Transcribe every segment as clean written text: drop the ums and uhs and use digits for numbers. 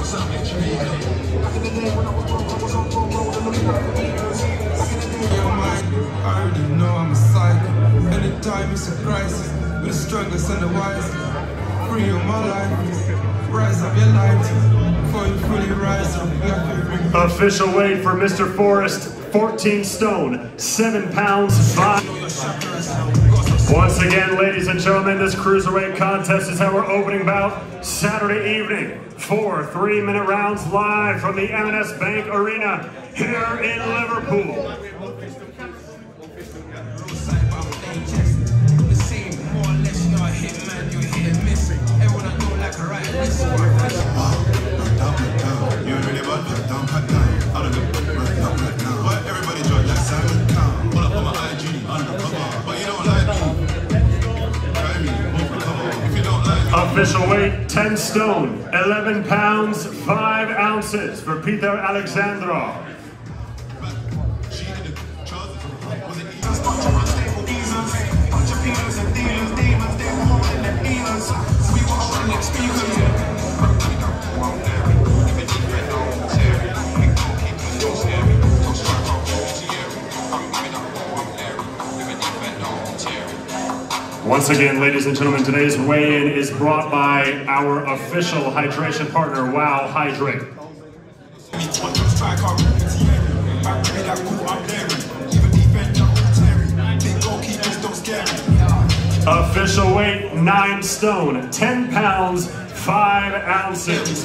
I already know I'm a psycho. Anytime it's surprises, with the strongest and the wisest. Free on my life, rise up your light. Before you fully rise up, you have to bring. Official weight for Mr. Forrest, 14 stone, 7 pounds, 5. Once again, ladies and gentlemen, this cruiserweight contest is our opening bout Saturday evening. 4 3-minute rounds live from the M&S Bank Arena here in Liverpool. Official weight, 10 stone, 11 pounds, 5 ounces for Peter Alexandrov. Once again, ladies and gentlemen, today's weigh-in is brought by our official hydration partner, Wow Hydrate. Official weight, 9 stone, 10 pounds, 5 ounces.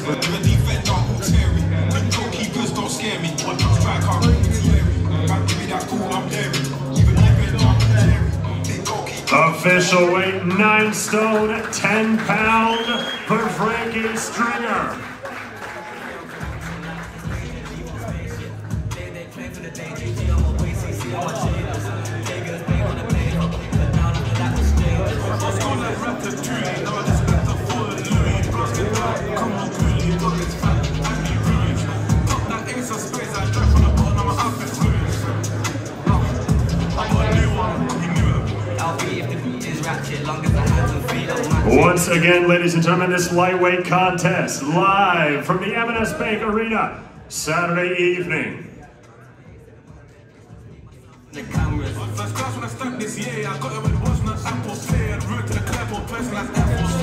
Official weight, 9 stone, 10 pound for Frankie Stringer. Once again, ladies and gentlemen, this lightweight contest live from the M&S Bank Arena Saturday evening. The cameras. First class when I stamped this year, I got it when it was not Apple Pay and route to the Clapple personalized apples.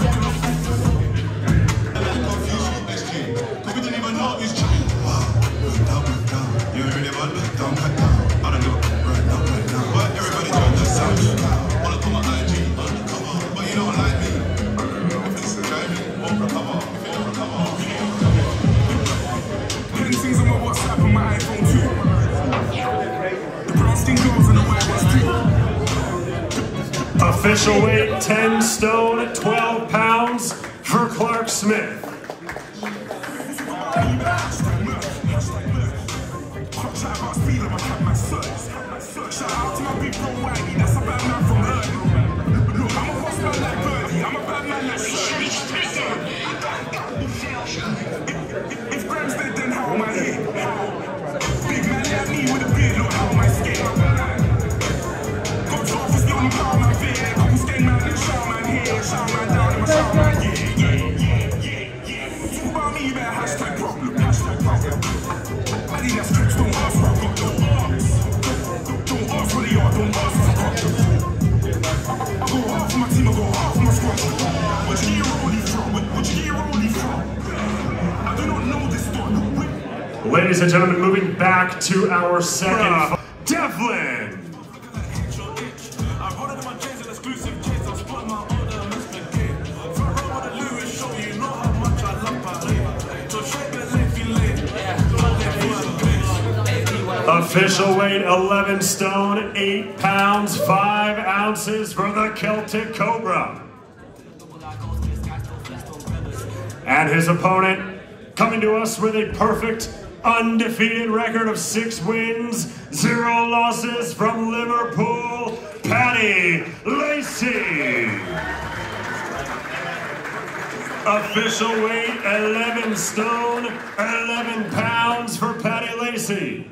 We didn't even know it's changed. You ain't really about it, don't cut down. I don't know, right now, right now. But everybody doing the sound. Wanna put my IG on the cover, but you don't like me. If you drive me, won't recover. If you don't recover, putting things on my WhatsApp and my iPhone too. Official weight, 10 stone, 12 pounds for Clark Smith. Shout out to my big bro Waggy, that's a bad man from Early. Look, I'm a boss man like Birdie, I'm a bad man like Shirley. If Graham's dead, then how am I here? Big man like me with a beard, look, how am I scared? Got 12 is the only power man fear. Couple stain man and shout man here, shout man down and my shout man, yeah. Talk about me, you better hashtag problem, hashtag problem. I think that's trips, don't ask what I've got, don't ask. Don't ask what they are, don't ask what I've got. I go hard for my team, I go hard for my squad. Where'd you get your rollie from? Where'd you get your rollie from? I do not know this story. Ladies and gentlemen, moving back to our second, Devlin. Official weight, 11 stone, 8 pounds, 5 ounces for the Celtic Cobra. And his opponent, coming to us with a perfect, undefeated record of 6 wins, 0 losses from Liverpool, Paddy Lacey. Official weight, 11 stone, 11 pounds for Paddy Lacey.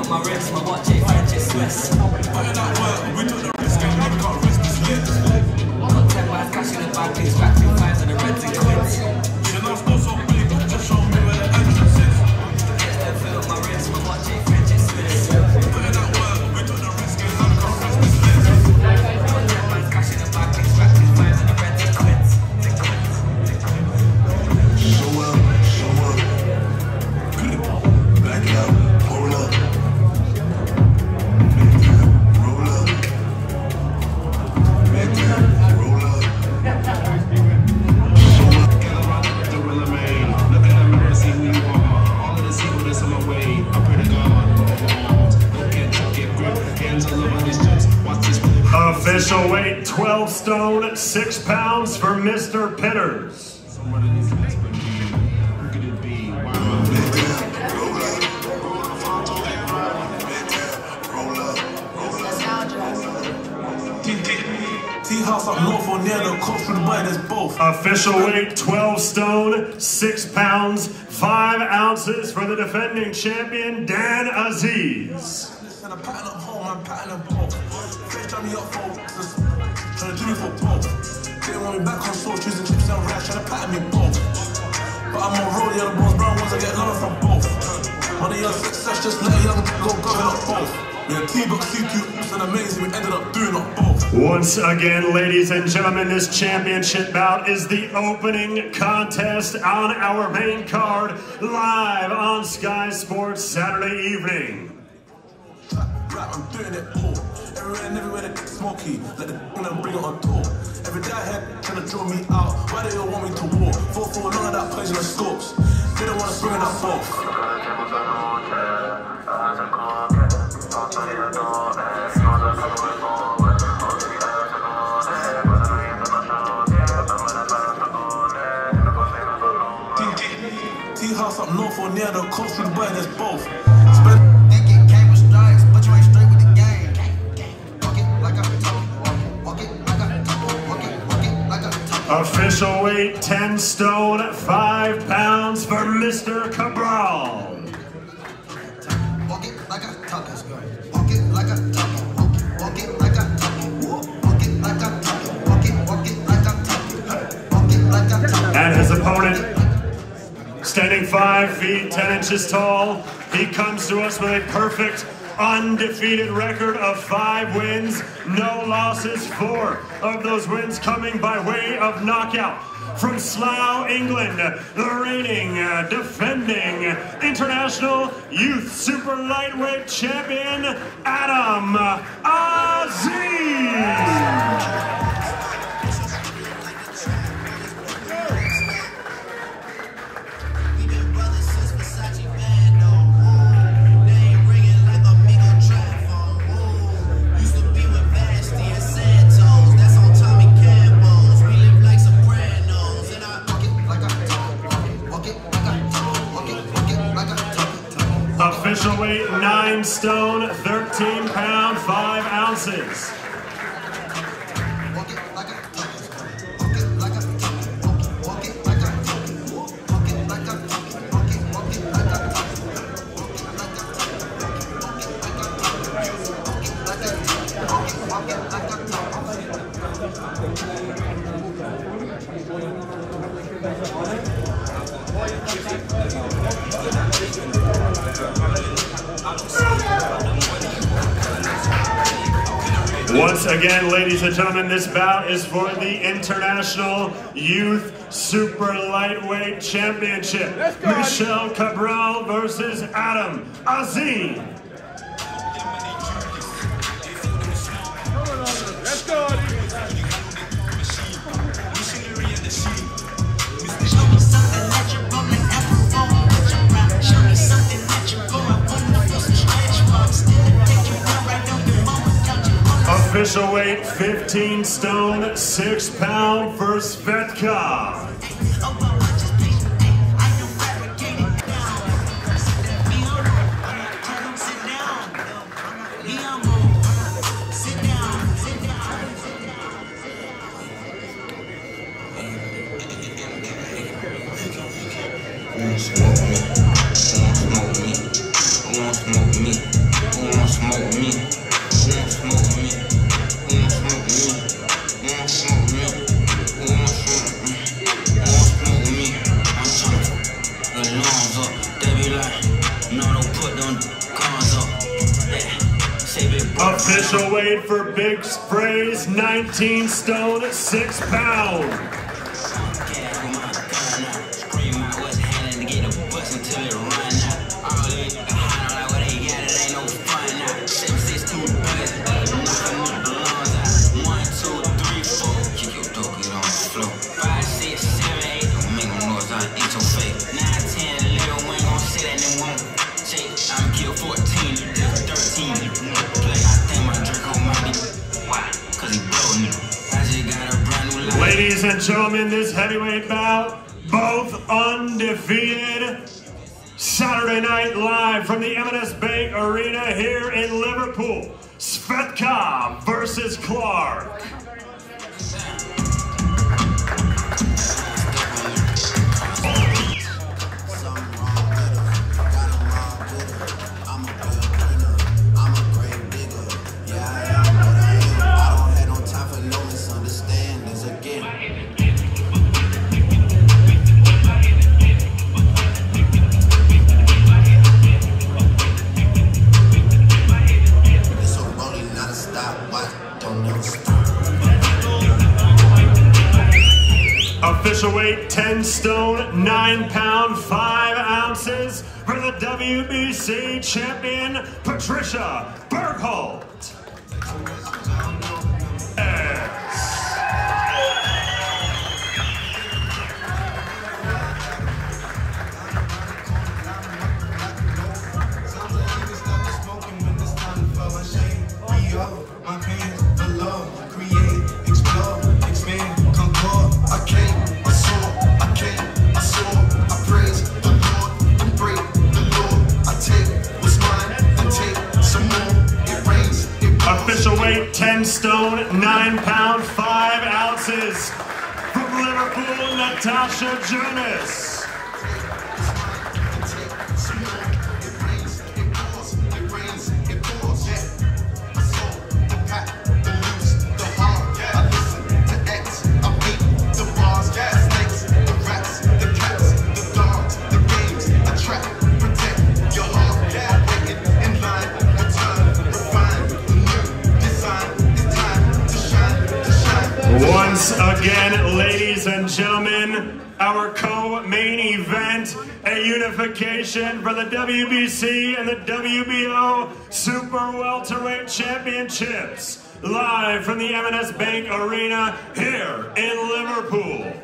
feel my wrist, my watch ain't French, it's Swiss. Putting that work, we took the risk and we got risk this lips. Got 10 bands cash in the bank, it's back 2 5s and the reds and quids. You know, still so big, just show me where the entrance is. Yes, they feel my wrist, my watch ain't French, it's Swiss. Putting that work, we took the risk and we got risk this lips. Got 10 bands cash in the bank, it's back 2 5s and the reds and quids. Show up, back out, hold up. Roll up, back out, roll up. Show up, the real main. Look at that mirror, see who you are. All of the secret is on my way. I pray to God, don't get chuck, get grip. Hands all over these jets. Watch this. Official weight 12 stone, 6 pounds for Mr. Pitters. Somebody needs to whisper me. Who could it be? Why am I T-house up north or near the coast through the bay, there's both. Official weight 12 stone, 6 pounds, 5 ounces for the defending champion, Dan Aziz. Listen, I'm patting up home, I'm patting up both. Fresh time me up for just trying to do me for both. Didn't want me back on soul, choosing chips and rice, trying to pattern me both. But I'm on road, the other boys, brown ones, I get love from both. One of your success, just let a young go govern up both. We had T-Box, CQ, oops, and amazing, we ended up doing up both. Once again, ladies and gentlemen, this championship bout is the opening contest on our main card, live on Sky Sports Saturday evening. Rap, I'm doing it all. Everywhere and everywhere they get smoky. Let the and bring it on tour. Every day I had trying to draw me out. Why they all want me to war? 4-4, none of that plays in the scopes. They don't want to bring it up both. T-house up north or near the coast through the bay, there's both. Thinking came with stripes, but you ain't straight with the game. Walk it like I talk, walk it like I talk, walk it like I talk. Official weight 10 stone, 5 pounds for Mr. Cabral. Walk it like I talk, that's good. Walk it like I talk, walk it like I talk, walk it like I talk, walk it like I talk, walk it like I talk. And his opponent, standing 5 feet 10 inches tall, he comes to us with a perfect, undefeated record of 5 wins, no losses, 4 of those wins coming by way of knockout. From Slough, England, the reigning, defending, international youth super lightweight champion, Adam Aziz. Official weight 9 stone, 13 pound, 5 ounces. Once again, ladies and gentlemen, this bout is for the International Youth Super Lightweight Championship. Michel Cabral versus Adam Aziz. Let's go. Official weight 15 stone, 6 pound for Svetka. Smoke me, smoke me, smoke me. Official weight for Big Spray's 19 stone, 6 pounds. Ladies and gentlemen, this heavyweight bout, both undefeated. Saturday night live from the M&S Bank Arena here in Liverpool. Svetka versus Clark. Official weight 10 stone, 9 pound, 5 ounces for the WBC champion, Patricia Bergholt. Official weight 10 stone, 9 pound, 5 ounces from Liverpool, Natash Jonas. Once again, ladies and gentlemen, our co-main event, a unification for the WBC and the WBO Super Welterweight Championships, live from the M&S Bank Arena here in Liverpool.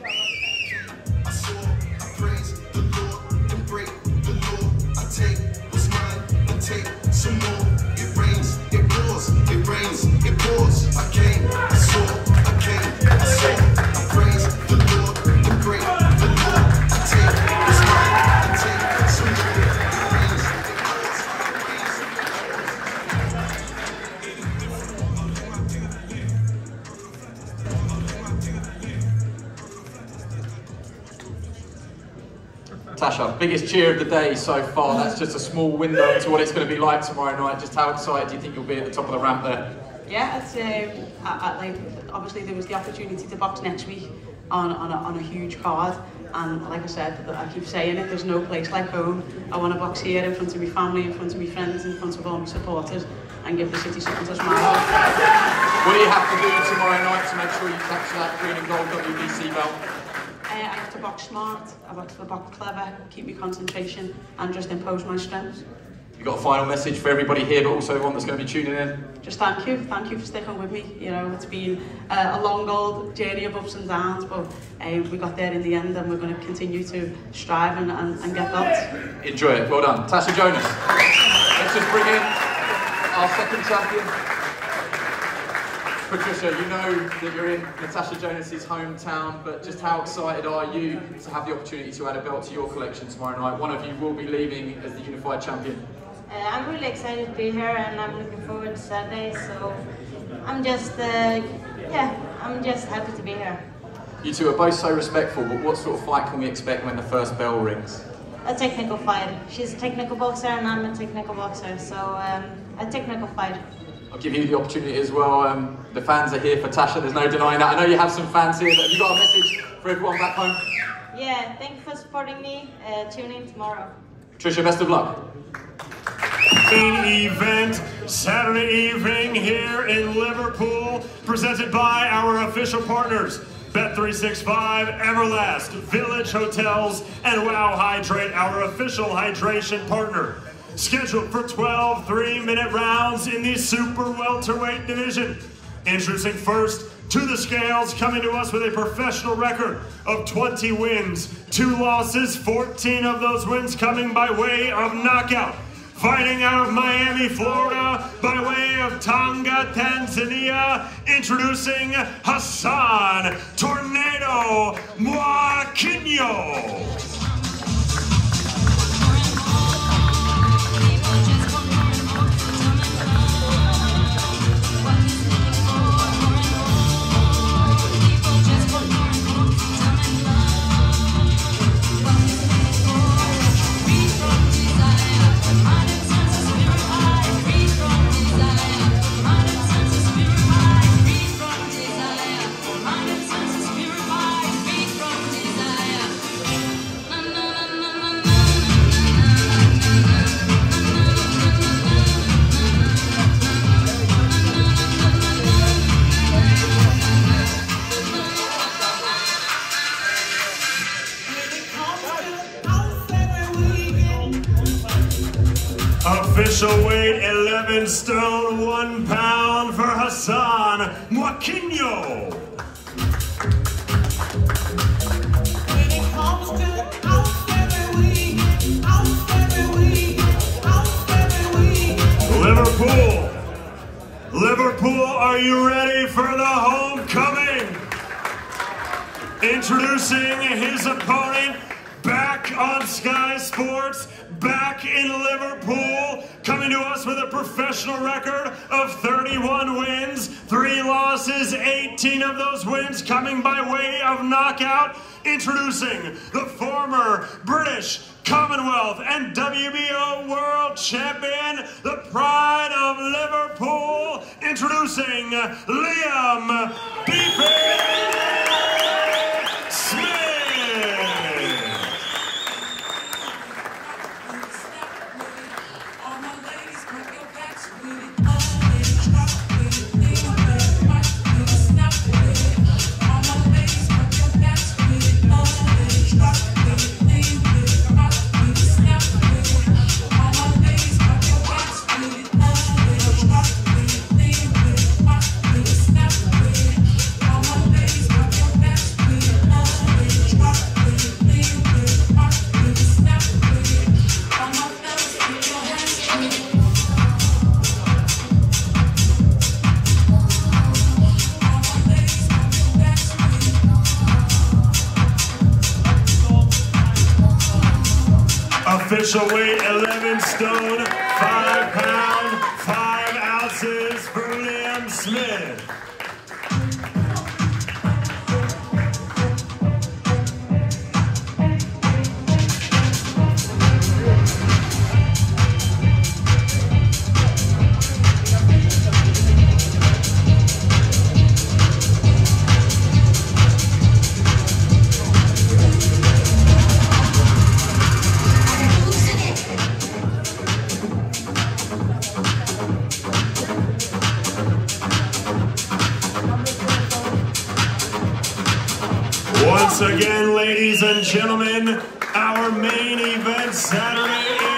Tasha, biggest cheer of the day so far. That's just a small window into what it's going to be like tomorrow night. Just how excited do you think you'll be at the top of the ramp there? Yeah, it's like obviously there was the opportunity to box next week on a huge card, and like I said, I keep saying it, there's no place like home. I want to box here in front of my family, in front of my friends, in front of all my supporters, and give the city something to smile. What do you have to do tomorrow night to make sure you capture that green and gold WBC belt? I have to box smart, I have to box clever, keep my concentration, and just impose my strengths. You've got a final message for everybody here, but also everyone that's going to be tuning in? Just thank you for sticking with me. You know, it's been a long old journey of ups and downs, but we got there in the end, and we're going to continue to strive and get belts. Enjoy it, well done. Natash Jonas. Let's just bring in our second champion. Patricia, you know that you're in Natash Jonas' hometown, but just how excited are you to have the opportunity to add a belt to your collection tomorrow night? One of you will be leaving as the unified champion. I'm really excited to be here, and I'm looking forward to Saturday, so I'm just happy to be here. You two are both so respectful, but what sort of fight can we expect when the first bell rings? A technical fight. She's a technical boxer and I'm a technical boxer, so a technical fight. I'll give you the opportunity as well. The fans are here for Tasha, there's no denying that. I know you have some fans here, but have you got a message for everyone back home? Yeah, thank you for supporting me. Tune in tomorrow. Patricia, best of luck. Main event, Saturday evening here in Liverpool, presented by our official partners, Bet365, Everlast, Village Hotels, and Wow Hydrate, our official hydration partner. Scheduled for 12 3-minute rounds in the super welterweight division. Introducing first to the scales, coming to us with a professional record of 20 wins, 2 losses, 14 of those wins coming by way of knockout. Fighting out of Miami, Florida, by way of Tanga, Tanzania, introducing Hassan Tornado Mwakinyo. Official weight 11 stone 1 pound for Hassan Mwakinyo. Liverpool, are you ready for the homecoming? Introducing his opponent, back on Sky Sports, back in Liverpool, coming to us with a professional record of 31 wins, 3 losses, 18 of those wins coming by way of knockout. Introducing the former British, Commonwealth, and WBO World Champion, the pride of Liverpool, introducing Liam Beefy Smith. Official weight 11 stone, 5 pound, 5 ounces for Liam Smith. Once again, ladies and gentlemen, our main event Saturday